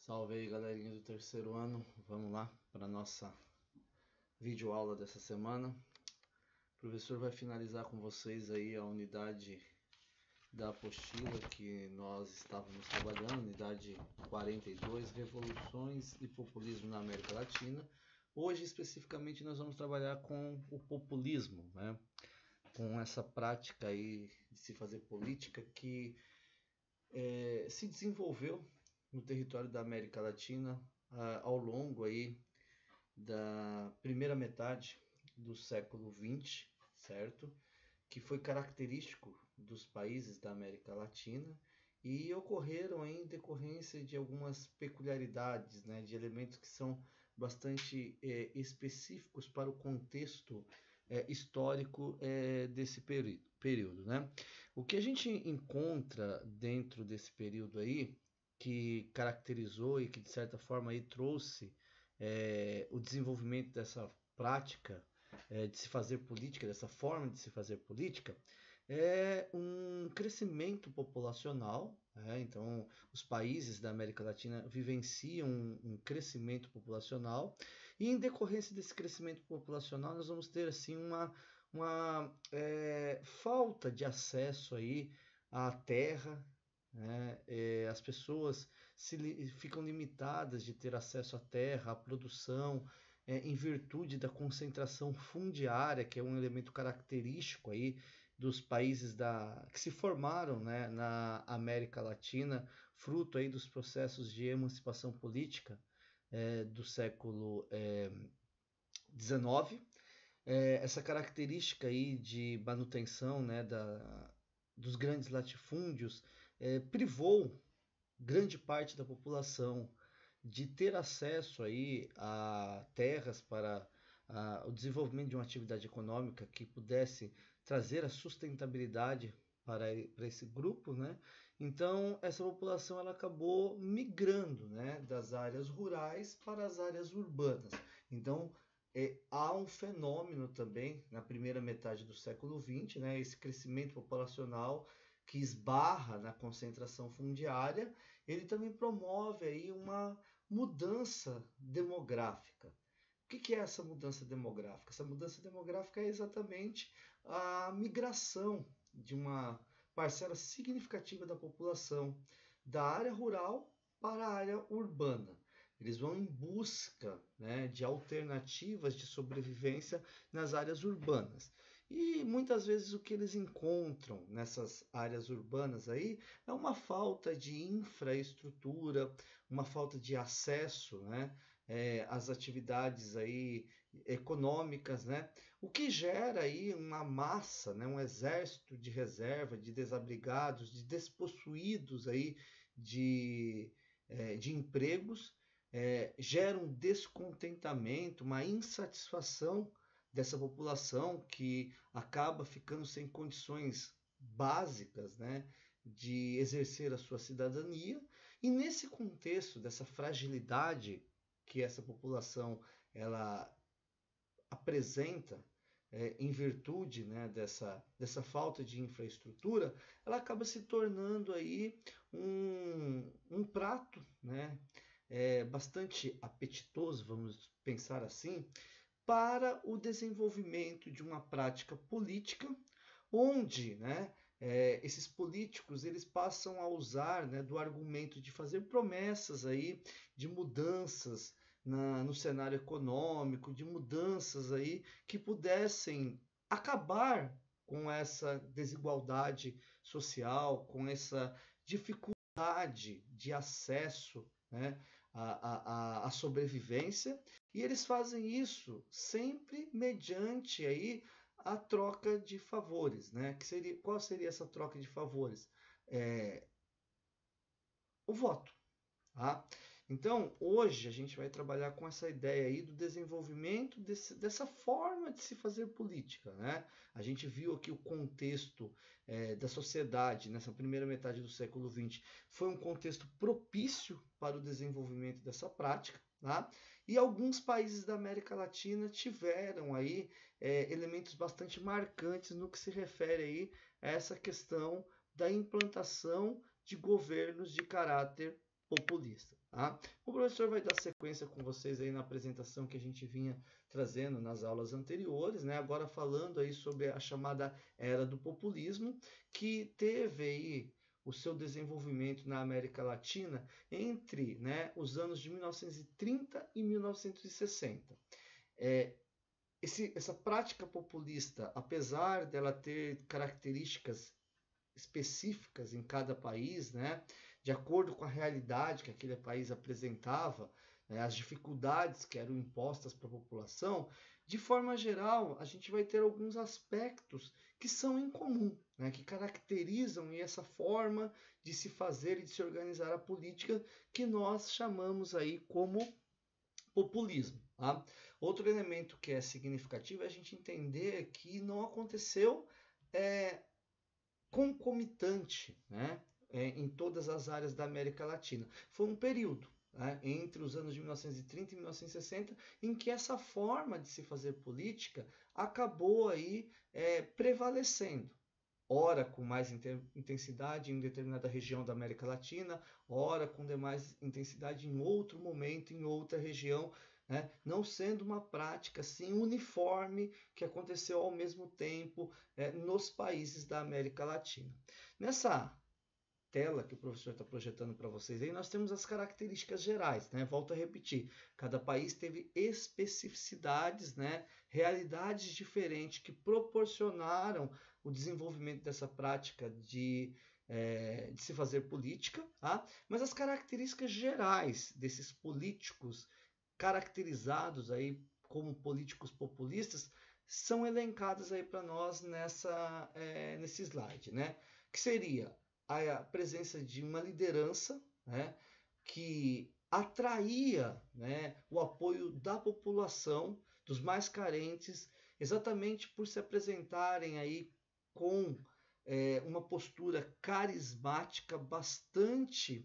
Salve aí, galerinha do terceiro ano. Vamos lá para a nossa videoaula dessa semana. O professor vai finalizar com vocês aí a unidade da apostila que nós estávamos trabalhando, unidade 42, Revoluções e Populismo na América Latina. Hoje, especificamente, nós vamos trabalhar com o populismo, né? Com essa prática aí de se fazer política que se desenvolveu no território da América Latina ao longo aí da primeira metade do século XX, certo? Que foi característico dos países da América Latina e ocorreram em decorrência de algumas peculiaridades, né, de elementos que são bastante específicos para o contexto histórico desse período, né? O que a gente encontra dentro desse período aí, que caracterizou e que de certa forma aí trouxe o desenvolvimento dessa prática de se fazer política, dessa forma de se fazer política, é um crescimento populacional. Então, os países da América Latina vivenciam um crescimento populacional e, em decorrência desse crescimento populacional, nós vamos ter assim uma falta de acesso aí à terra. As pessoas ficam limitadas de ter acesso à terra, à produção, em virtude da concentração fundiária, que é um elemento característico aí dos países que se formaram, né, na América Latina, fruto aí dos processos de emancipação política do século XIX. Essa característica aí de manutenção, né, dos grandes latifúndios privou grande parte da população de ter acesso aí a terras para o desenvolvimento de uma atividade econômica que pudesse trazer a sustentabilidade para esse grupo, né? Então essa população ela acabou migrando, né, das áreas rurais para as áreas urbanas. Então há um fenômeno também na primeira metade do século XX, né, esse crescimento populacional que esbarra na concentração fundiária, ele também promove aí uma mudança demográfica. O que é essa mudança demográfica? Essa mudança demográfica é exatamente a migração de uma parcela significativa da população da área rural para a área urbana. Eles vão em busca, né, de alternativas de sobrevivência nas áreas urbanas. E muitas vezes o que eles encontram nessas áreas urbanas aí é uma falta de infraestrutura, uma falta de acesso, né, às atividades aí econômicas, né, o que gera aí uma massa, né, um exército de reserva, de desabrigados, de despossuídos aí de empregos, gera um descontentamento, uma insatisfação dessa população que acaba ficando sem condições básicas, né, de exercer a sua cidadania. E nesse contexto dessa fragilidade que essa população ela apresenta em virtude, né, dessa falta de infraestrutura, ela acaba se tornando aí um prato, né, bastante apetitoso, vamos pensar assim, para o desenvolvimento de uma prática política onde, né, esses políticos eles passam a usar, né, do argumento de fazer promessas aí de mudanças no cenário econômico, de mudanças aí que pudessem acabar com essa desigualdade social, com essa dificuldade de acesso, né, à sobrevivência, e eles fazem isso sempre mediante aí a troca de favores, né? Qual seria essa troca de favores? O voto. Tá? Então, hoje a gente vai trabalhar com essa ideia aí do desenvolvimento dessa forma de se fazer política, né? A gente viu aqui o contexto da sociedade nessa primeira metade do século XX. Foi um contexto propício para o desenvolvimento dessa prática. Tá? E alguns países da América Latina tiveram aí elementos bastante marcantes no que se refere aí a essa questão da implantação de governos de caráter populista. Tá? O professor vai dar sequência com vocês aí na apresentação que a gente vinha trazendo nas aulas anteriores, né? Agora falando aí sobre a chamada Era do Populismo, que teve aí o seu desenvolvimento na América Latina entre, né, os anos de 1930 e 1960. Essa prática populista, apesar dela ter características específicas em cada país, né, de acordo com a realidade que aquele país apresentava, né, as dificuldades que eram impostas para a população, de forma geral, a gente vai ter alguns aspectos que são em comum, né, que caracterizam essa forma de se fazer e de se organizar a política que nós chamamos aí como populismo. Tá? Outro elemento que é significativo é a gente entender que não aconteceu concomitante, né, em todas as áreas da América Latina. Foi um período, né, entre os anos de 1930 e 1960 em que essa forma de se fazer política acabou aí prevalecendo. Ora com mais intensidade em determinada região da América Latina, ora com demais intensidade em outro momento, em outra região, né? Não sendo uma prática assim uniforme que aconteceu ao mesmo tempo nos países da América Latina. Nessa tela que o professor está projetando para vocês aí, nós temos as características gerais, né? Volto a repetir, cada país teve especificidades, né? Realidades diferentes que proporcionaram o desenvolvimento dessa prática de se fazer política, tá? Mas as características gerais desses políticos caracterizados aí como políticos populistas são elencadas aí para nós nesse slide, né? Que seria a presença de uma liderança, né, que atraía, né, o apoio da população, dos mais carentes, exatamente por se apresentarem aí com uma postura carismática bastante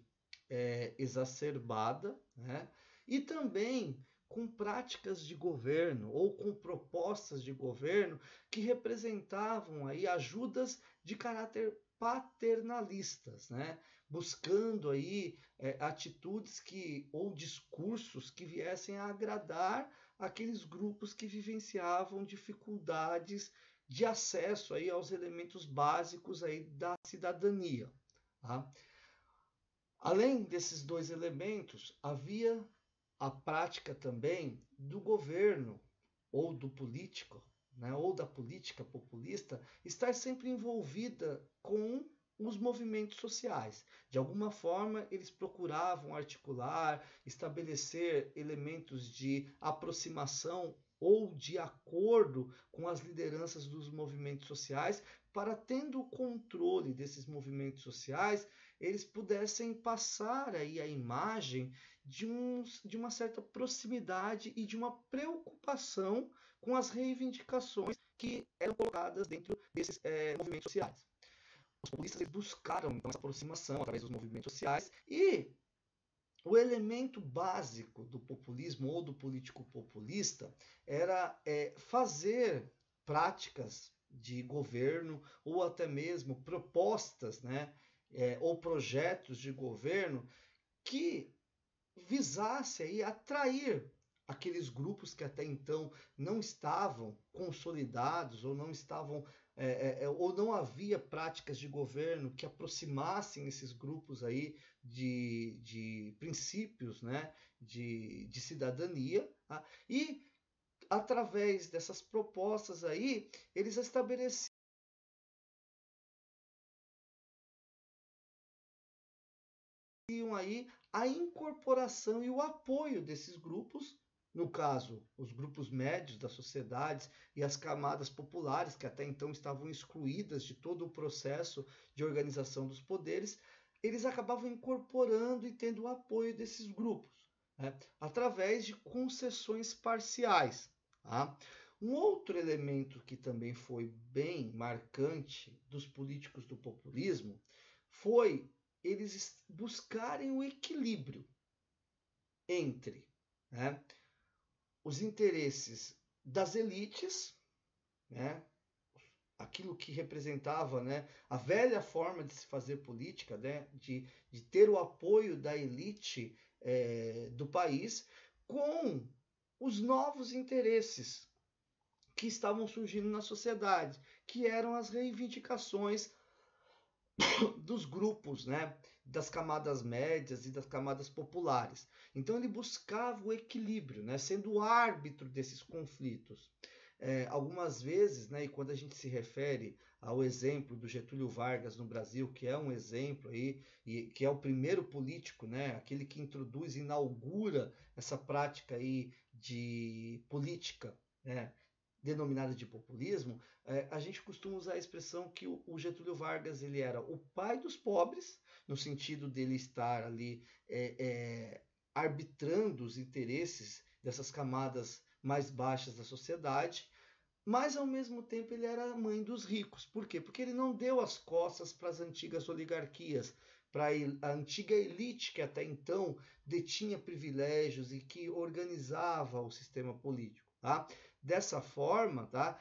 exacerbada, né, e também com práticas de governo ou com propostas de governo que representavam aí ajudas de caráter paternalistas, né? Buscando aí atitudes ou discursos que viessem a agradar aqueles grupos que vivenciavam dificuldades de acesso aí aos elementos básicos aí da cidadania. Tá? Além desses dois elementos, havia a prática também do governo ou do político, né, ou da política populista, estar sempre envolvida com os movimentos sociais. De alguma forma, eles procuravam articular, estabelecer elementos de aproximação ou de acordo com as lideranças dos movimentos sociais, para, tendo o controle desses movimentos sociais, eles pudessem passar aí a imagem de uma certa proximidade e de uma preocupação com as reivindicações que eram colocadas dentro desses movimentos sociais. Os populistas buscaram então essa aproximação através dos movimentos sociais e o elemento básico do populismo ou do político populista era fazer práticas de governo ou até mesmo propostas, né, ou projetos de governo que visasse aí atrair aqueles grupos que até então não estavam consolidados ou não estavam ou não havia práticas de governo que aproximassem esses grupos aí de princípios, né, de cidadania, tá? E através dessas propostas aí eles estabeleciam aí a incorporação e o apoio desses grupos, no caso, os grupos médios das sociedades e as camadas populares, que até então estavam excluídas de todo o processo de organização dos poderes, eles acabavam incorporando e tendo o apoio desses grupos, né, através de concessões parciais. Tá? Um outro elemento que também foi bem marcante dos políticos do populismo foi eles buscarem o equilíbrio entre, né, os interesses das elites, né, aquilo que representava, né, a velha forma de se fazer política, né, de ter o apoio da elite do país, com os novos interesses que estavam surgindo na sociedade, que eram as reivindicações dos grupos, né, das camadas médias e das camadas populares. Então ele buscava o equilíbrio, né, sendo o árbitro desses conflitos. Algumas vezes, né, e quando a gente se refere ao exemplo do Getúlio Vargas no Brasil, que é um exemplo aí, e que é o primeiro político, né, aquele que introduz, inaugura essa prática aí de política, né, denominada de populismo, a gente costuma usar a expressão que o Getúlio Vargas ele era o pai dos pobres, no sentido dele estar ali arbitrando os interesses dessas camadas mais baixas da sociedade, mas ao mesmo tempo ele era a mãe dos ricos. Por quê? Porque ele não deu as costas para as antigas oligarquias, para a antiga elite que até então detinha privilégios e que organizava o sistema político. Tá? Dessa forma, tá?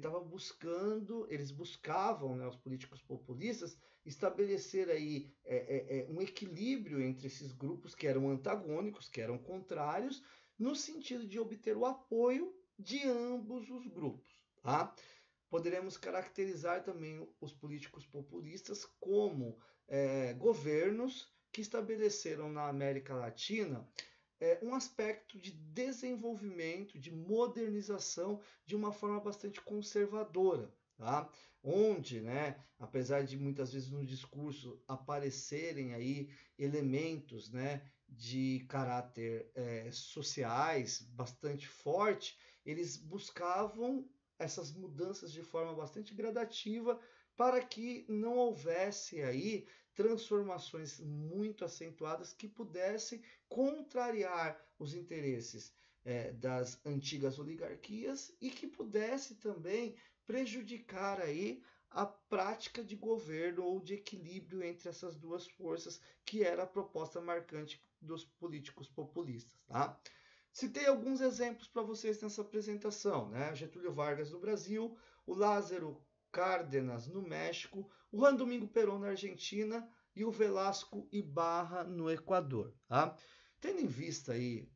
Eles buscavam, né, os políticos populistas, estabelecer aí um equilíbrio entre esses grupos que eram antagônicos, que eram contrários, no sentido de obter o apoio de ambos os grupos. Tá? Poderemos caracterizar também os políticos populistas como governos que estabeleceram na América Latina um aspecto de desenvolvimento, de modernização de uma forma bastante conservadora, tá? Onde, né, apesar de muitas vezes no discurso aparecerem aí elementos, né, de caráter sociais bastante forte, eles buscavam essas mudanças de forma bastante gradativa para que não houvesse aí transformações muito acentuadas que pudessem contrariar os interesses das antigas oligarquias e que pudesse também prejudicar aí a prática de governo ou de equilíbrio entre essas duas forças, que era a proposta marcante dos políticos populistas. Tá? Citei alguns exemplos para vocês nessa apresentação, né? Getúlio Vargas no Brasil, o Lázaro Cárdenas no México, o Juan Domingo Perón na Argentina e o Velasco Ibarra no Equador. Tá? Tendo em vista aí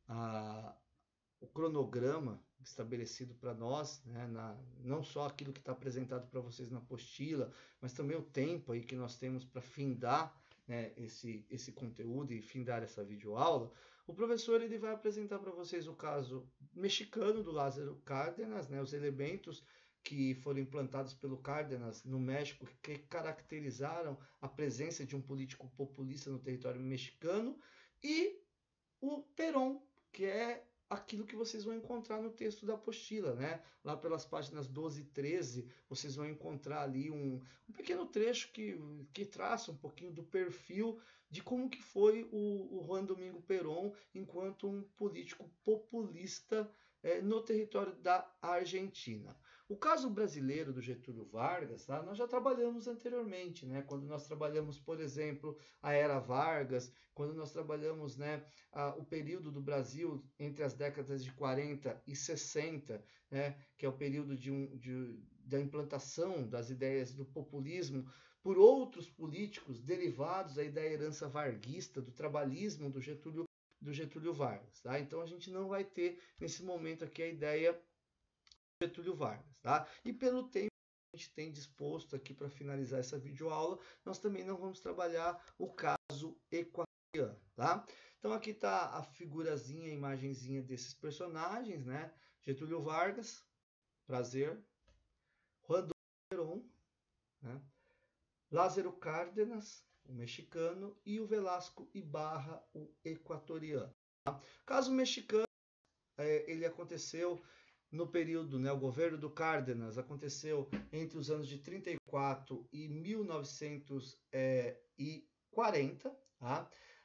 o cronograma estabelecido para nós, né, não só aquilo que está apresentado para vocês na apostila, mas também o tempo aí que nós temos para findar, né, esse conteúdo e findar essa videoaula, o professor ele vai apresentar para vocês o caso mexicano do Lázaro Cárdenas, né, os elementos que foram implantados pelo Cárdenas no México, que caracterizaram a presença de um político populista no território mexicano, e o Perón, que é aquilo que vocês vão encontrar no texto da apostila, né? Lá pelas páginas 12 e 13, vocês vão encontrar ali um pequeno trecho que traça um pouquinho do perfil de como que foi o Juan Domingo Perón enquanto um político populista no território da Argentina. O caso brasileiro do Getúlio Vargas, tá? Nós já trabalhamos anteriormente, né? Quando nós trabalhamos, por exemplo, a Era Vargas, quando nós trabalhamos, né, o período do Brasil entre as décadas de 40 e 60, né, que é o período da implantação das ideias do populismo por outros políticos derivados aí da herança varguista, do trabalhismo do Getúlio Vargas. Tá? Então a gente não vai ter nesse momento aqui a ideia do Getúlio Vargas. Tá? E pelo tempo que a gente tem disposto aqui para finalizar essa videoaula, nós também não vamos trabalhar o caso equatoriano. Tá? Então aqui está a figurazinha, a imagenzinha desses personagens, né? Getúlio Vargas, prazer, Juan Domingo Perón, né? Lázaro Cárdenas, o mexicano, e o Velasco Ibarra, o equatoriano. Tá? O caso mexicano, ele aconteceu no período, né, o governo do Cárdenas aconteceu entre os anos de 34 e 1940, tá?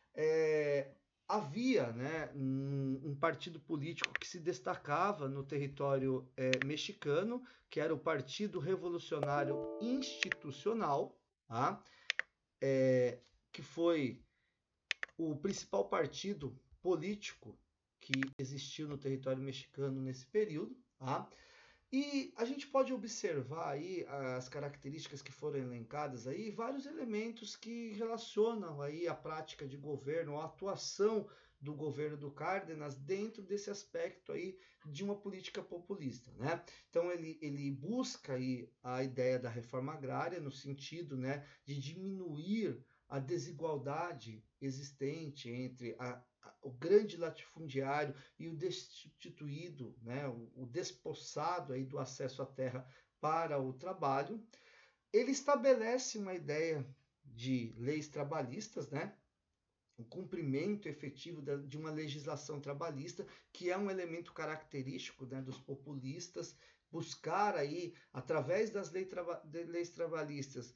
Havia, né, um partido político que se destacava no território mexicano, que era o Partido Revolucionário Institucional, tá? Que foi o principal partido político que existiu no território mexicano nesse período, tá? E a gente pode observar aí as características que foram elencadas aí, vários elementos que relacionam aí a prática de governo, a atuação do governo do Cárdenas dentro desse aspecto aí de uma política populista, né? Então ele busca aí a ideia da reforma agrária no sentido, né, de diminuir a desigualdade existente entre o grande latifundiário e o destituído, né, o despossado aí do acesso à terra para o trabalho. Ele estabelece uma ideia de leis trabalhistas, né, o cumprimento efetivo de uma legislação trabalhista, que é um elemento característico, né, dos populistas, buscar aí, através das leis trabalhistas,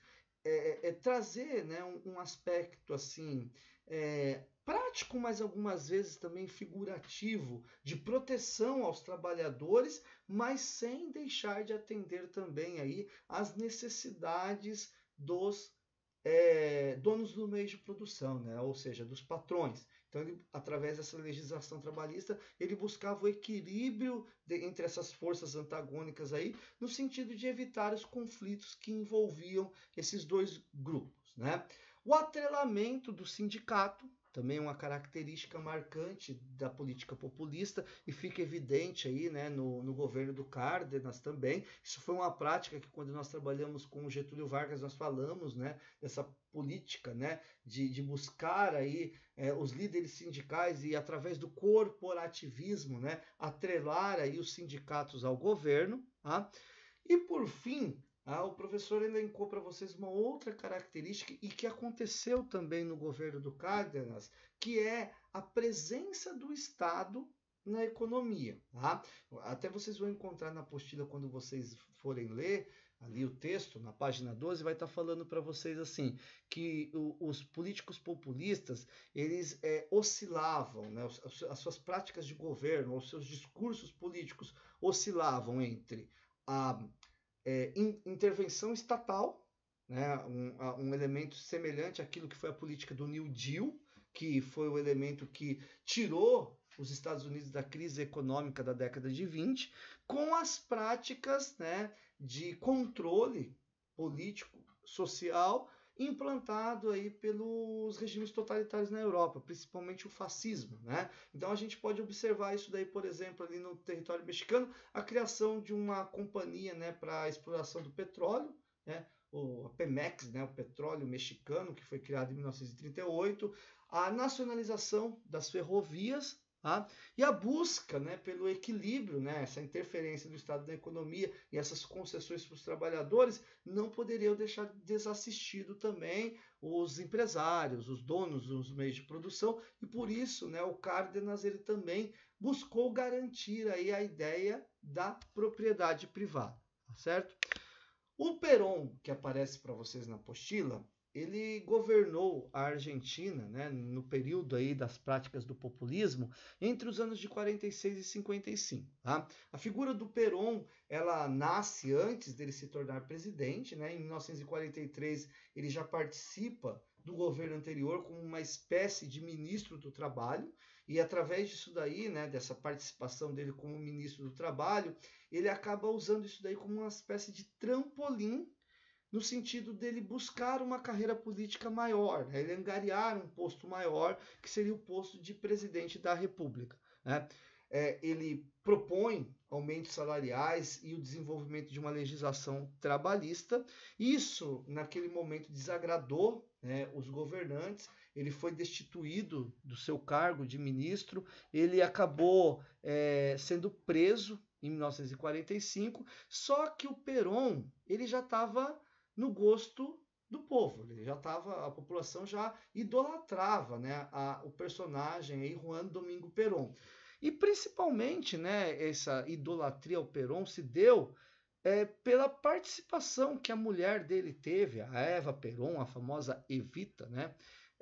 trazer, né, um aspecto assim prático, mas algumas vezes também figurativo, de proteção aos trabalhadores, mas sem deixar de atender também aí as necessidades dos donos do meio de produção, né? Ou seja, dos patrões. Então, ele, através dessa legislação trabalhista, ele buscava o equilíbrio entre essas forças antagônicas aí, no sentido de evitar os conflitos que envolviam esses dois grupos, né? O atrelamento do sindicato, também uma característica marcante da política populista, e fica evidente aí, né, no governo do Cárdenas também. Isso foi uma prática que, quando nós trabalhamos com o Getúlio Vargas, nós falamos, né, dessa política, né, de buscar aí os líderes sindicais e, através do corporativismo, né, atrelar aí os sindicatos ao governo. Tá? E, por fim, o professor elencou para vocês uma outra característica e que aconteceu também no governo do Cárdenas, que é a presença do Estado na economia. Tá? Até vocês vão encontrar na apostila, quando vocês forem ler ali o texto, na página 12, vai estar falando para vocês assim, que os políticos populistas, eles oscilavam, né? As suas práticas de governo, os seus discursos políticos oscilavam entre a intervenção estatal, né, um elemento semelhante àquilo que foi a política do New Deal, que foi o elemento que tirou os Estados Unidos da crise econômica da década de 20, com as práticas, né, de controle político, social, implantado aí pelos regimes totalitários na Europa, principalmente o fascismo, né? Então a gente pode observar isso daí, por exemplo, ali no território mexicano, a criação de uma companhia, né, para a exploração do petróleo, né? A Pemex, né, o petróleo mexicano, que foi criado em 1938, a nacionalização das ferrovias, tá? E a busca, né, pelo equilíbrio, né, essa interferência do Estado na economia e essas concessões para os trabalhadores, não poderiam deixar desassistido também os empresários, os donos dos meios de produção, e por isso, né, o Cárdenas ele também buscou garantir aí a ideia da propriedade privada, tá certo? O Perón, que aparece para vocês na apostila, ele governou a Argentina, né, no período aí das práticas do populismo, entre os anos de 46 e 55. Tá? A figura do Perón, ela nasce antes dele se tornar presidente, né? Em 1943 ele já participa do governo anterior como uma espécie de ministro do Trabalho, e através disso daí, né, dessa participação dele como ministro do Trabalho, ele acaba usando isso daí como uma espécie de trampolim, no sentido dele buscar uma carreira política maior, né? Ele angariar um posto maior, que seria o posto de presidente da República. Né? Ele propõe aumentos salariais e o desenvolvimento de uma legislação trabalhista. Isso, naquele momento, desagradou, né, os governantes. Ele foi destituído do seu cargo de ministro. Ele acabou sendo preso em 1945. Só que o Perón ele já estava no gosto do povo. Ele já estava, a população já idolatrava, né, o personagem aí, Juan Domingo Perón. E principalmente, né, essa idolatria ao Perón se deu pela participação que a mulher dele teve, a Eva Perón, a famosa Evita, né,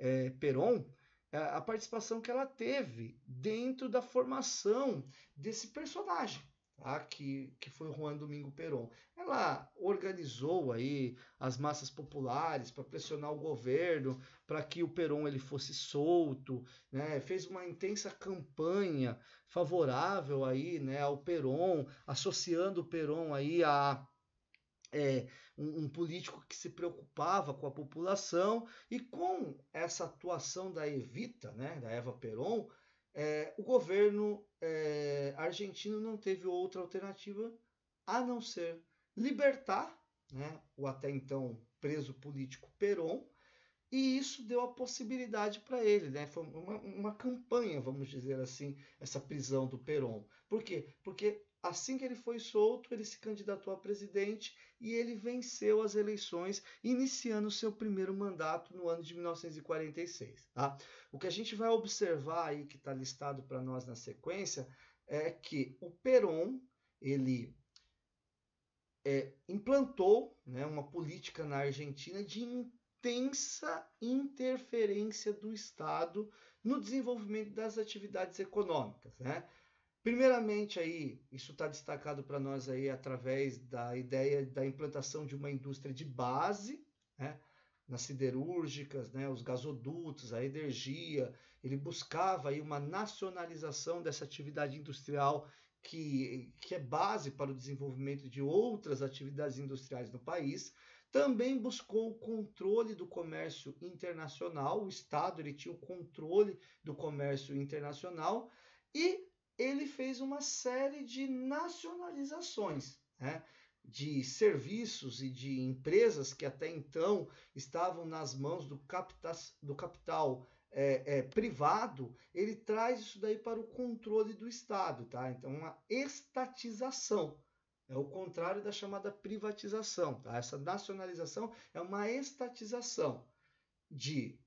Perón, a participação que ela teve dentro da formação desse personagem. tá? Que foi Juan Domingo Perón. Ela organizou aí as massas populares para pressionar o governo para que o Perón ele fosse solto, né? Fez uma intensa campanha favorável aí, né, ao Perón, associando o Perón aí a um político que se preocupava com a população, e com essa atuação da Evita, né, da Eva Perón, o governo argentino não teve outra alternativa a não ser libertar, né, o até então preso político Perón, e isso deu a possibilidade para ele, né? Foi uma campanha, vamos dizer assim, essa prisão do Perón. Por quê? Porque assim que ele foi solto, ele se candidatou a presidente e ele venceu as eleições, iniciando seu primeiro mandato no ano de 1946. Tá? O que a gente vai observar aí, que está listado para nós na sequência, é que o Perón, ele implantou, né, uma política na Argentina de intensa interferência do Estado no desenvolvimento das atividades econômicas, né? Primeiramente aí, isso está destacado para nós aí através da ideia da implantação de uma indústria de base, né? Nas siderúrgicas, né? Os gasodutos, a energia. Ele buscava aí uma nacionalização dessa atividade industrial que é base para o desenvolvimento de outras atividades industriais no país. Também buscou o controle do comércio internacional, o Estado ele tinha o controle do comércio internacional, e ele fez uma série de nacionalizações, né, de serviços e de empresas que até então estavam nas mãos do capital privado. Ele traz isso daí para o controle do Estado, tá? Então, uma estatização. É o contrário da chamada privatização, tá? Essa nacionalização é uma estatização de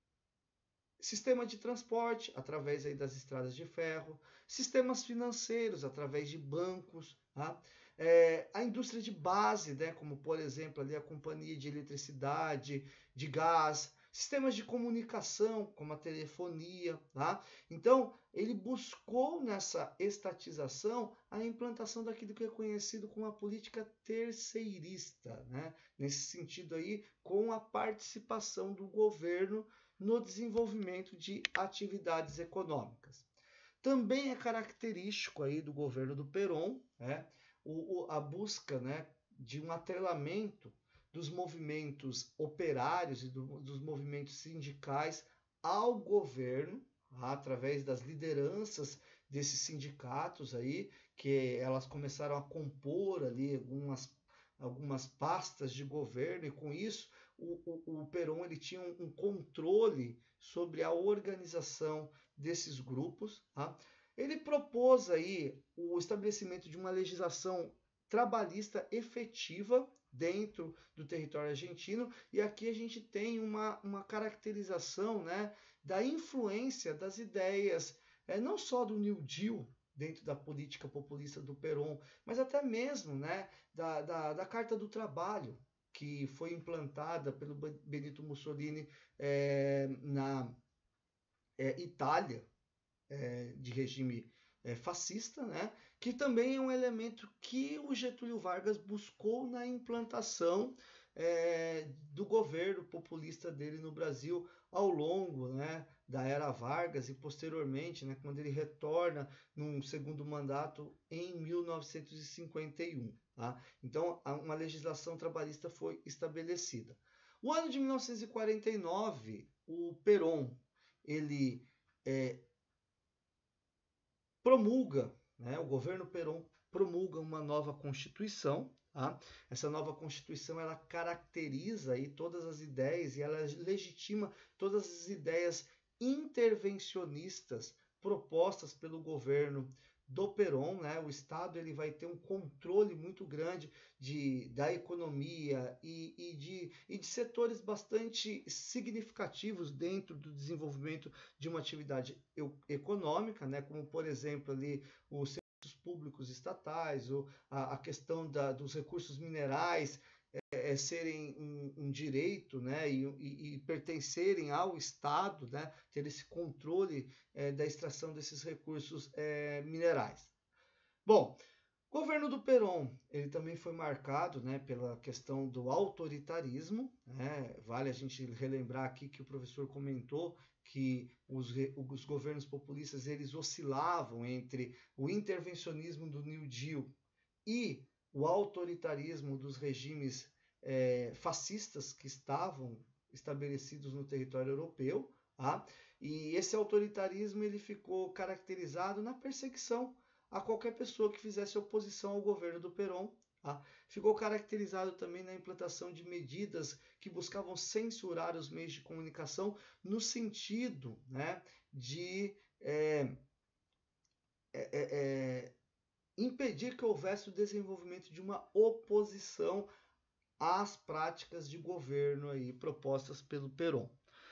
sistema de transporte, através aí das estradas de ferro, sistemas financeiros, através de bancos, tá? A indústria de base, né, como por exemplo ali a companhia de eletricidade, de gás, sistemas de comunicação, como a telefonia. Tá? Então, ele buscou nessa estatização a implantação daquilo que é conhecido como a política terceirista, né? Nesse sentido aí, com a participação do governo no desenvolvimento de atividades econômicas. Também é característico aí do governo do Perón, né, a busca, né, de um atrelamento dos movimentos operários e dos movimentos sindicais ao governo, através das lideranças desses sindicatos aí, que elas começaram a compor ali algumas pastas de governo, e com isso o Perón ele tinha um controle sobre a organização desses grupos. Tá? Ele propôs aí o estabelecimento de uma legislação trabalhista efetiva dentro do território argentino, e aqui a gente tem uma caracterização, né, da influência das ideias, não só do New Deal dentro da política populista do Perón, mas até mesmo, né, da Carta do Trabalho, que foi implantada pelo Benito Mussolini na Itália, de regime fascista, né? Que também é um elemento que o Getúlio Vargas buscou na implantação do governo populista dele no Brasil ao longo, né, da era Vargas, e posteriormente, né, quando ele retorna num segundo mandato em 1951. Tá? Então, uma legislação trabalhista foi estabelecida. O ano de 1949, o Perón, ele promulga, né, o governo Perón promulga uma nova Constituição. Tá? Essa nova Constituição ela caracteriza aí todas as ideias e ela legitima todas as ideias intervencionistas propostas pelo governo do Perón. Né? O Estado ele vai ter um controle muito grande da economia e de setores bastante significativos dentro do desenvolvimento de uma atividade econômica, né? Como por exemplo ali os serviços públicos estatais, ou a questão dos recursos minerais serem um direito, né, e pertencerem ao Estado, né, ter esse controle da extração desses recursos minerais. Bom, O governo do Perón, ele também foi marcado, né, pela questão do autoritarismo, né? Vale a gente relembrar aqui que o professor comentou que os governos populistas eles oscilavam entre o intervencionismo do New Deal e o autoritarismo dos regimes fascistas que estavam estabelecidos no território europeu, tá? E esse autoritarismo ele ficou caracterizado na perseguição a qualquer pessoa que fizesse oposição ao governo do Perón. Tá? Ficou caracterizado também na implantação de medidas que buscavam censurar os meios de comunicação no sentido, né, de impedir que houvesse o desenvolvimento de uma oposição às práticas de governo aí propostas pelo Perón.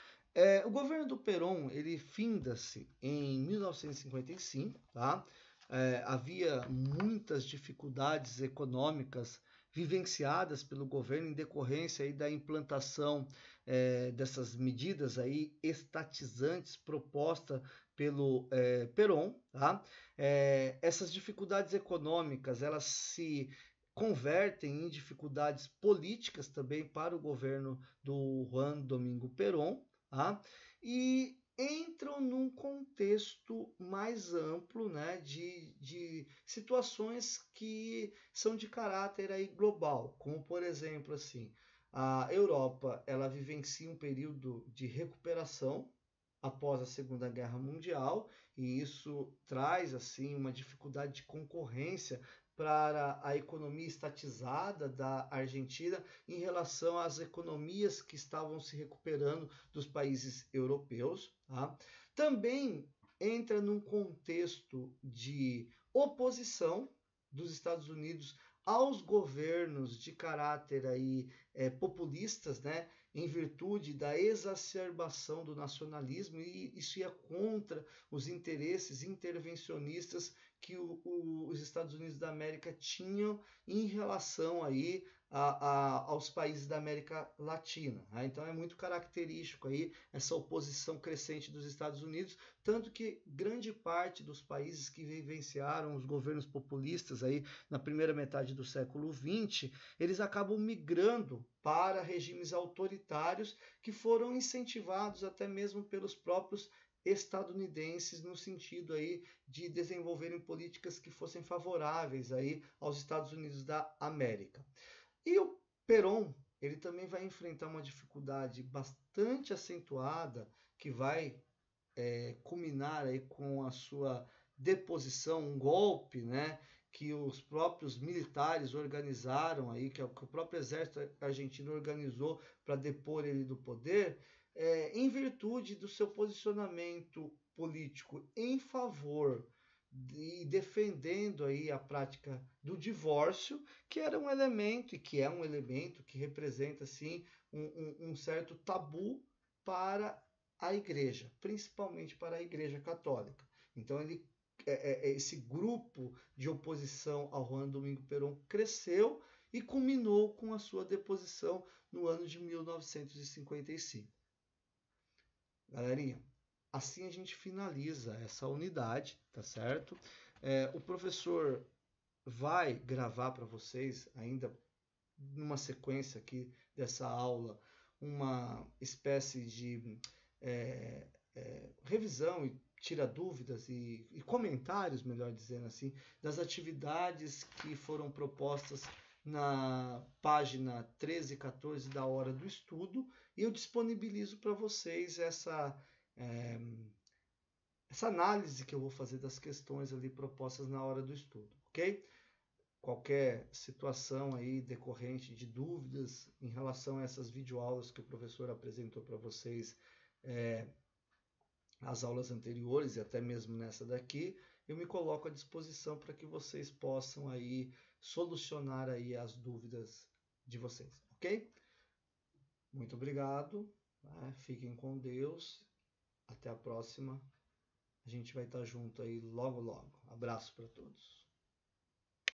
O governo do Perón ele finda-se em 1955, tá? Havia muitas dificuldades econômicas vivenciadas pelo governo em decorrência aí da implantação dessas medidas aí estatizantes propostas pelo Perón, tá? Essas dificuldades econômicas elas se convertem em dificuldades políticas também para o governo do Juan Domingo Perón, tá? E entram num contexto mais amplo, né, de situações que são de caráter aí global, como por exemplo assim, a Europa ela vivencia um período de recuperação após a Segunda Guerra Mundial e isso traz assim uma dificuldade de concorrência para a economia estatizada da Argentina em relação às economias que estavam se recuperando dos países europeus. Tá? Também entra num contexto de oposição dos Estados Unidos aos governos de caráter aí, populistas, né, em virtude da exacerbação do nacionalismo, e isso ia contra os interesses intervencionistas que os Estados Unidos da América tinham em relação aí aos países da América Latina. Né? Então é muito característico aí essa oposição crescente dos Estados Unidos, tanto que grande parte dos países que vivenciaram os governos populistas aí na primeira metade do século XX, eles acabam migrando para regimes autoritários que foram incentivados até mesmo pelos próprios estadunidenses no sentido aí de desenvolverem políticas que fossem favoráveis aí aos Estados Unidos da América. E o Perón, ele também vai enfrentar uma dificuldade bastante acentuada que vai culminar aí com a sua deposição, um golpe, né, que os próprios militares organizaram aí, que o próprio exército argentino organizou para depor ele do poder, em virtude do seu posicionamento político em favor e defendendo aí a prática do divórcio, que era um elemento e que é um elemento que representa assim um certo tabu para a igreja, principalmente para a igreja católica. Então esse grupo de oposição ao Juan Domingo Perón cresceu e culminou com a sua deposição no ano de 1955. Galerinha, assim a gente finaliza essa unidade, tá certo? O professor vai gravar para vocês ainda numa sequência aqui dessa aula uma espécie de revisão e tira dúvidas e comentários, melhor dizendo assim, das atividades que foram propostas na página 13 e 14 da Hora do Estudo, e eu disponibilizo para vocês essa análise que eu vou fazer das questões ali propostas na hora do estudo, ok? Qualquer situação aí decorrente de dúvidas em relação a essas videoaulas que o professor apresentou para vocês, as aulas anteriores e até mesmo nessa daqui, eu me coloco à disposição para que vocês possam aí solucionar aí as dúvidas de vocês, ok? Muito obrigado, né? Fiquem com Deus, até a próxima, a gente vai estar junto aí logo logo. Abraço para todos.